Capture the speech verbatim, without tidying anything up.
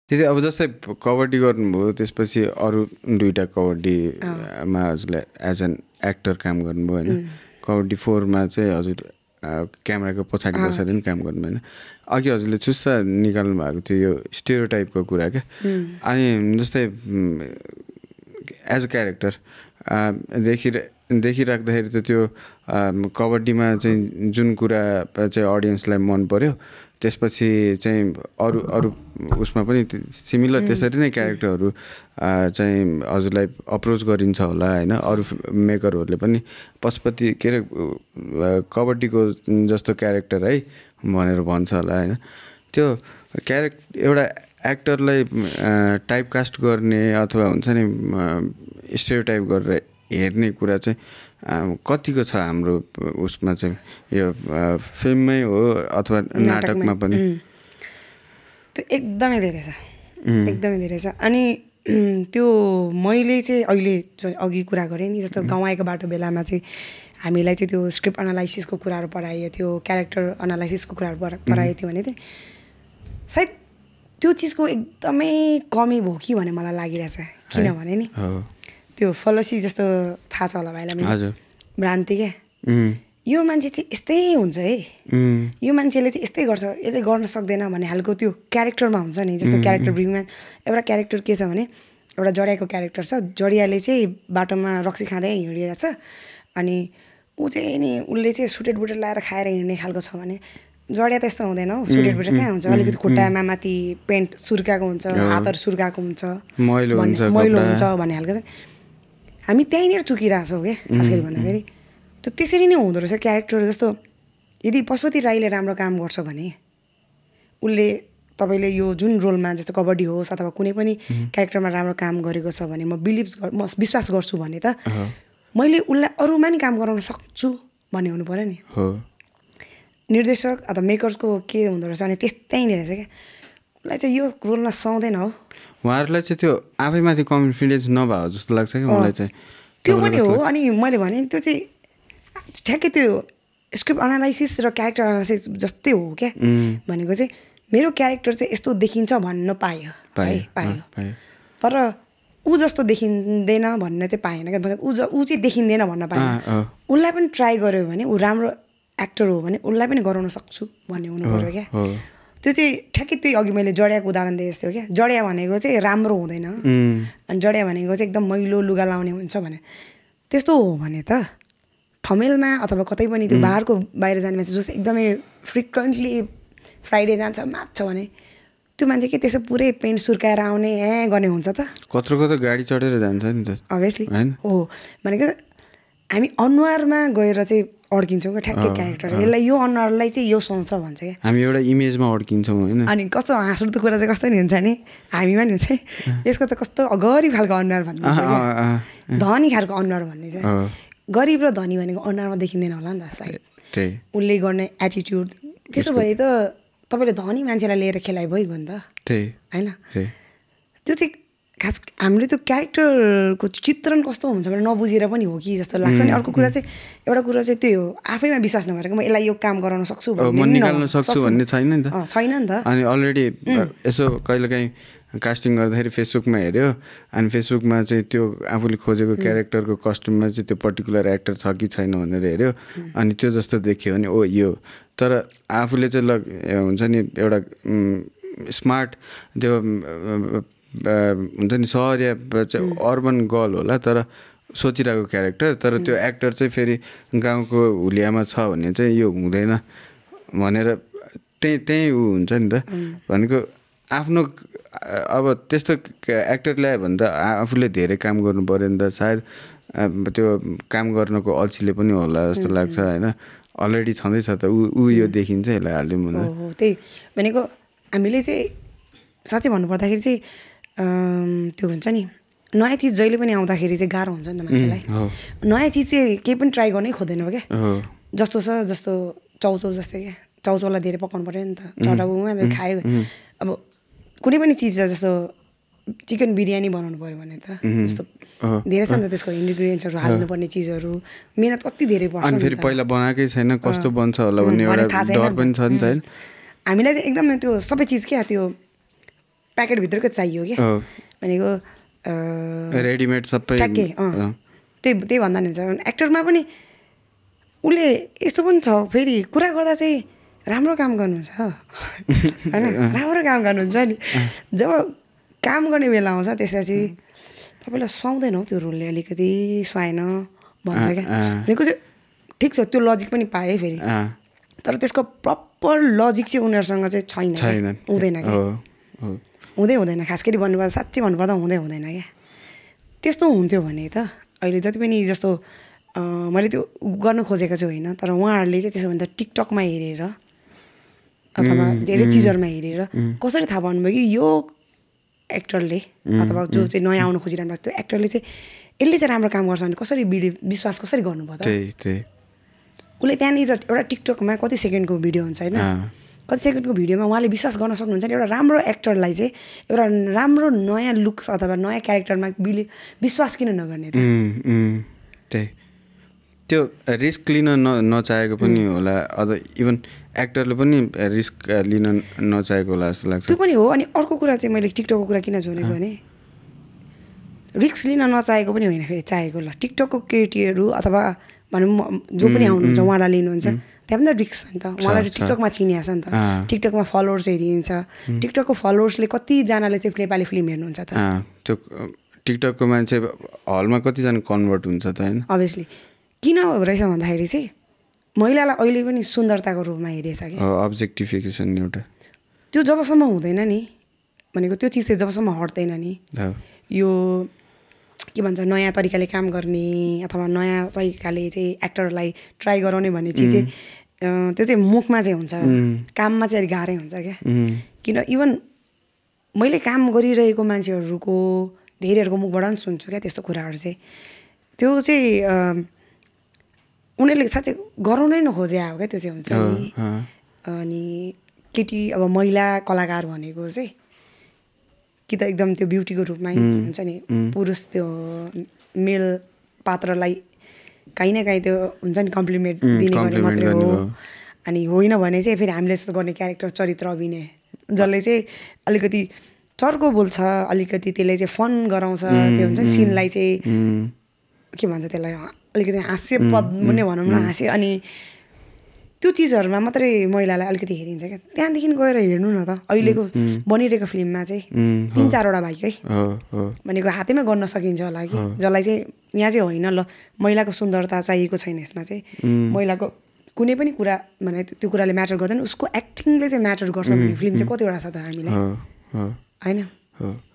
त्यसै अब जस्तै कबड्डी गर्नुभयो त्यसपछि अरू दुईवटा कबड्डीमा हजुरलाई एज एन एक्टर काम गर्नुभयो होइन कबड्डी फोरमा चाहिँ हजुर क्यामेराको पछाडि बसेर पनि काम गर्नुभयो होइन अघि हजुरले चुस्ता निकाल्नु भएको थियो यो स्टेरियोटाइपको कुरा क्या अनि जस्तै एज अ क्यारेक्टर देखि देखिराख्दाखेरि त त्यो कबड्डीमा चाहिँ जुन कुरा चाहिँ अडियन्सलाई मन पर्यो त्यसपछि चाहिँ अरू अरू उसमा पनि सिमिलर त्यसरी नै क्यारेक्टरहरू चाहिँ हजुरलाई अप्रोच गरिन्छ होला होइन अरू मेकरहरूले पनि पशुपति के अरे कबड्डीको जस्तो क्यारेक्टर है भनेर भन्छ होला होइन त्यो क्यारेक्ट एउटा एक्टरलाई टाइपकास्ट गर्ने अथवा हुन्छ नि स्टेरियोटाइप गरेर हेर्ने कुरा चाहिँ कतिको छ हाम्रो उसमा चाहिँ यो फिल्ममै हो अथवा नाटकमा पनि त्यो एकदमै धेरै छ एकदमै धेरै छ अनि त्यो मैले चाहिँ अहिले अघि कुरा गरेँ नि जस्तो गाउँ आएको बाटो बेलामा चाहिँ हामीलाई चाहिँ त्यो स्क्रिप्ट एनालाइसिसको कुराहरू पढाइयो थियो क्यारेक्टर एनालाइसिसको कुराहरू पढाइयो थियो भने चाहिँ सायद त्यो चिजको एकदमै कमी भयो कि भन्ने मलाई लागिरहेछ किनभने नि त्यो फलोसी जस्तो थाहा छ होला भाइलाई हजुर भ्रान्ति क्या यो मान्छे चाहिँ यस्तै हुन्छ है यो मान्छेले चाहिँ यस्तै गर्छ यसले गर्न सक्दैन भन्ने खालको त्यो क्यारेक्टरमा हुन्छ नि जस्तो क्यारेक्टर ब्रिङमा एउटा क्यारेक्टर के छ भने एउटा जडियाको क्यारेक्टर छ जडियाले चाहिँ बाटोमा रक्सी खाँदै हिँडिरहेछ अनि ऊ चाहिँ नि उसले चाहिँ सुटेड बुटेड लगाएर खाएर हिँड्ने खालको छ भने जडिया त यस्तो हुँदैन हौ सुटेड बुटेड कहाँ हुन्छ अलिकति खुट्टामा माथि पेन्ट सुर्काएको हुन्छ हातहरू सुर्काएको हुन्छ मैलो हुन्छ मैलो हुन्छ भन्ने खालको चाहिँ हामी त्यहीँनिर चुकिरहेछौँ क्या खास गरी भन्दाखेरि त्यो त्यसरी नै हुँदो रहेछ क्यारेक्टर जस्तो यदि पशुपति राईले राम्रो काम गर्छ भने उसले तपाईँले यो जुन रोलमा जस्तो कबड्डी होस् अथवा कुनै पनि क्यारेक्टरमा राम्रो काम गरेको छ भने म बिलिभ म विश्वास गर्छु भने त मैले उसलाई अरूमा नि काम गराउन सक्छु भन्ने हुनु पऱ्यो नि निर्देशक अथवा मेकर्सको के हुँदो रहेछ अनि त्यस्तै नै रहेछ क्या उसलाई चाहिँ यो रोलमा सुहाउँदैन हो उहाँहरूलाई चाहिँ त्यो आफैमाथि कन्फिडेन्स नभएको जस्तो लाग्छ कि मलाई चाहिँ त्यो पनि हो अनि मैले भने त्यो चाहिँ ठ्याक्कै त्यो स्क्रिप्ट एनालाइसिस र क्यारेक्टर एनालाइसिस जस्तै हो क्या भनेको चाहिँ मेरो क्यारेक्टर चाहिँ यस्तो देखिन्छ भन्न पायो है पायो तर ऊ जस्तो देखिँदैन भन्न चाहिँ पाएन क्या ऊ ऊ चाहिँ देखिँदैन भन्न पाएन उसलाई पनि ट्राई गर्यो भने ऊ राम्रो एक्टर हो भने उसलाई पनि गराउन सक्छु भन्ने हुनु पऱ्यो क्या त्यो चाहिँ ठ्याक्कै त्यही अघि मैले जडियाको उदाहरण दिएँ जस्तो क्या जडिया भनेको चाहिँ राम्रो हुँदैन अनि जडिया भनेको चाहिँ एकदम मैलो लुगा लाउने हुन्छ भने त्यस्तो हो भने त ठमेलमा अथवा कतै पनि त्यो बाहिरको बाहिर जाने मान्छे जस एकदमै फ्रिक्वेन्टली फ्राइडे जान्छ मात्छ भने त्यो मान्छे के त्यसो पुरै पेन्ट सुर्काएर आउने ए गर्ने हुन्छ त कत्रो कत्रो गाडी चढेर जान्छ नि त अभियसली हो भनेको हामी अनुहारमा गएर चाहिँ अड्किन्छौँ क्या ठ्याक्कै क्यारेक्टर यसलाई यो अनुहारलाई चाहिँ यो सुहाउँछ भन्छ क्या हामी एउटा इमेजमा अड्किन्छौँ होइन अनि कस्तो हाँसउठ्दो कुरा चाहिँ कस्तो नि हुन्छ नि हामीमा नि हुन्छ यसको त कस्तो गरिब खालको अनुहार भनिदिन्छ क्या धनी खालको अनुहार भनिदिन्छ गरिब र धनी भनेको अनुहारमा देखिँदैन होला नि त सायद उसले गर्ने एटिट्युड त्यसो भए त तपाईँले धनी मान्छेलाई लिएर खेलाइ भइगयो नि त होइन त्यो चाहिँ खास हामीले त्यो क्यारेक्टरको चित्रण कस्तो हुन्छ भने नबुझेर पनि हो कि जस्तो लाग्छ नि अर्को कुरा चाहिँ एउटा कुरा चाहिँ त्यही हो आफैमा विश्वास नभएर म यसलाई यो काम गराउन सक्छु भन्ने निकाल्न सक्छु भन्ने छैन नि त छैन नि त अनि अलरेडी यसो कहिलेकाहीँ कास्टिङ गर्दाखेरि फेसबुकमा हेऱ्यो अनि फेसबुकमा चाहिँ त्यो आफूले खोजेको क्यारेक्टरको कस्ट्युममा चाहिँ त्यो पर्टिकुलर एक्टर छ कि छैन भनेर हेऱ्यो अनि त्यो जस्तो देख्यो भने ओ यो तर आफूले चाहिँ ल हुन्छ नि एउटा स्मार्ट त्यो हुन्छ नि सहरिया चाहिँ अर्बन गर्ल होला तर सोचिरहेको क्यारेक्टर तर त्यो एक्टर चाहिँ फेरि गाउँको हुलियामा छ भने चाहिँ यो हुँदैन भनेर त्यही त्यही ऊ हुन्छ नि त भनेको आफ्नो अब त्यस्तो एक्टर ल्यायो भने त आफूले धेरै काम गर्नु पऱ्यो नि त सायद त्यो काम गर्नको अल्छीले पनि होला जस्तो लाग्छ होइन अलरेडी छँदैछ त ऊ ऊ यो देखिन्छ यसलाई हालिदिउँ भन्दा हो त्यही भनेको हामीले चाहिँ साँच्चै भन्नुपर्दाखेरि चाहिँ त्यो हुन्छ नि नयाँ चिज जहिले पनि आउँदाखेरि चाहिँ गाह्रो हुन्छ नि त मान्छेलाई नयाँ चिज चाहिँ केही पनि ट्राई गर्नै खोज्दैन क्या जस्तो छ जस्तो चाउचाउ जस्तै क्या चाउचाउलाई धेरै पकाउनु पऱ्यो नि त चटाउमा खायो अब कुनै पनि चिज छ जस्तो चिकन बिरयानी बनाउनु पऱ्यो भने त जस्तो धेरै छ नि त त्यसको इन्ग्रिडियन्ट्सहरू हाल्नुपर्ने चिजहरू मिहिनेत कति धेरै पर्छ अनि फेरि पहिला बनाएकै छैन कस्तो बन्छ होला भन्ने एउटा डर पनि छ नि त हामीलाई चाहिँ एकदम त्यो सबै चिज क्या त्यो प्याकेटभित्रको चाहियो क्या भनेको रेडिमेड सबै ट्याक्कै अँ त्यही त्यही भन्दा नि हुन्छ एक्टरमा पनि उसले यस्तो पनि छ फेरि कुरा गर्दा चाहिँ राम्रो काम गर्नुहुन्छ होइन राम्रो काम गर्नुहुन्छ नि जब काम गर्ने बेला आउँछ त्यसपछि तपाईँलाई सुहाउँदैन हौ त्यो रोलले अलिकति सुहाएन भन्छ क्या भनेको चाहिँ ठिक छ त्यो लजिक पनि पाएँ फेरि तर त्यसको प्रपर लजिक चाहिँ उनीहरूसँग चाहिँ छैन हुँदैन क्या हुँदै हुँदैन खास गरी भन्नुपर्दा साँच्चै भन्नुपर्दा हुँदै हुँदैन क्या त्यस्तो हुन्थ्यो भने त अहिले जति पनि जस्तो मैले त्यो गर्न खोजेको चाहिँ होइन तर उहाँहरूले चाहिँ त्यसो भने त टिकटकमा हेरेर अथवा धेरै चिजहरूमा हेरेर कसरी थाहा पाउनुभयो कि यो एक्टरले अथवा जो चाहिँ नयाँ आउनु खोजिरहनु भएको त्यो एक्टरले चाहिँ यसले चाहिँ राम्रो काम गर्छ भने कसरी बिलिभ विश्वास कसरी गर्नुभयो त उसले त्यहाँनिर एउटा टिकटकमा कति सेकेन्डको भिडियो हुन्छ होइन कति सेकेन्डको भिडियोमा उहाँले विश्वास गर्न सक्नुहुन्छ नि एउटा राम्रो एक्टरलाई चाहिँ एउटा राम्रो नयाँ लुक्स अथवा नयाँ क्यारेक्टरमा बिलि विश्वास किन नगर्ने त त्यही त्यो रिस्क लिन न नचाहेको पनि होला अझ इभन एक्टरले पनि रिस्क लिन नचाहेको होला जस्तो लाग्छ त्यो पनि हो अनि अर्को कुरा चाहिँ मैले टिकटकको कुरा किन जोडेको भने रिस्क लिन नचाहेको पनि होइन फेरि चाहेको ल टिकटकको केटीहरू अथवा भनौँ जो पनि आउनुहुन्छ उहाँलाई लिनुहुन्छ त्यहाँ पनि त रिक्स छ नि त उहाँलाई टिकटकमा चिनिया छ नि त टिकटकमा फलोवर्स हेरिन्छ टिकटकको फलोवर्सले कतिजनाले चाहिँ नेपाली फिल्म हेर्नुहुन्छ त त्यो टिकटकको मान्छे हलमा कतिजना कन्भर्ट हुन्छ त होइन अभियसली किन रहेछ भन्दाखेरि चाहिँ महिलालाई अहिले पनि सुन्दरताको रूपमा हेरेछ कि अब्जेक्टिफिकेसन एउटा त्यो जबसम्म हुँदैन नि भनेको त्यो चिज चाहिँ जबसम्म हट्दैन नि यो के भन्छ नयाँ तरिकाले काम गर्ने अथवा नयाँ तरिकाले चाहिँ एक्टरलाई ट्राई गराउने भन्ने चिज चाहिँ त्यो चाहिँ मुखमा चाहिँ हुन्छ काममा चाहिँ अलिक गाह्रै हुन्छ क्या किन इभन मैले काम गरिरहेको मान्छेहरूको धेरैहरूको मुखबाट पनि सुन्छु क्या त्यस्तो कुराहरू चाहिँ त्यो चाहिँ उनीहरूले साँच्चै गराउनै नखोजे हो क्या त्यो चाहिँ हुन्छ नि अनि केटी अब महिला कलाकार भनेको चाहिँ कि त एकदम त्यो ब्युटीको रूपमै हुन्छ नि पुरुष त्यो मेल पात्रलाई काहीँ न काहीँ त्यो हुन्छ नि कम्प्लिमेन्ट दिने गर्ने मात्रै हो अनि होइन भने चाहिँ फेरि हामीले यस्तो गर्ने क्यारेक्टर चरित्र अभिनय जसले चाहिँ अलिकति चर्को बोल्छ अलिकति त्यसले चाहिँ फन गराउँछ त्यो हुन्छ सिनलाई चाहिँ के भन्छ त्यसलाई अलिकति हास्यपद नै भनौँ न हाँस्य अनि त्यो चिजहरूमा मात्रै महिलालाई अलिकति हेरिन्छ क्या त्यहाँदेखि गएर हेर्नु न त अहिलेको बनिरहेको फिल्ममा चाहिँ तिन चारवटा बाइक है भनेको हातैमा गर्न सकिन्छ होला कि जसलाई चाहिँ यहाँ चाहिँ होइन ल महिलाको सुन्दरता चाहिएको छैन यसमा चाहिँ महिलाको कुनै पनि कुरा भने त्यो कुराले म्याटर गर्दैन उसको एक्टिङले चाहिँ म्याटर गर्छ भन्ने फिल्म चाहिँ कतिवटा छ त हामीलाई होइन